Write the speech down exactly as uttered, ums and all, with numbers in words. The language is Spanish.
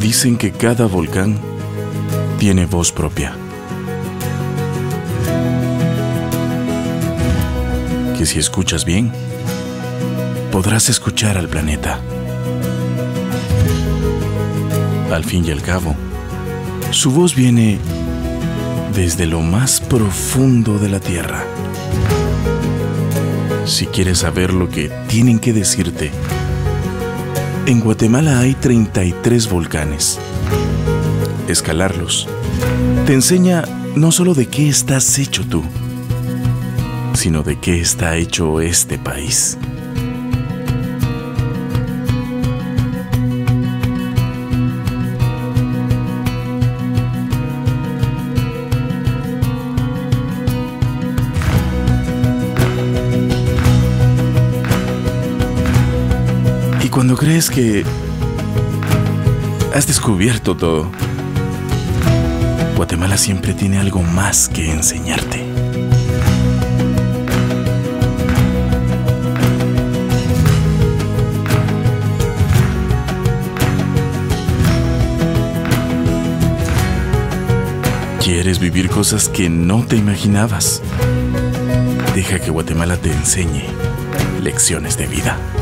Dicen que cada volcán tiene voz propia. Que si escuchas bien, podrás escuchar al planeta. Al fin y al cabo, su voz viene desde lo más profundo de la Tierra. Si quieres saber lo que tienen que decirte, en Guatemala hay treinta y tres volcanes. Escalarlos te enseña no solo de qué estás hecho tú, sino de qué está hecho este país. Y cuando crees que has descubierto todo, Guatemala siempre tiene algo más que enseñarte. ¿Quieres vivir cosas que no te imaginabas? Deja que Guatemala te enseñe lecciones de vida.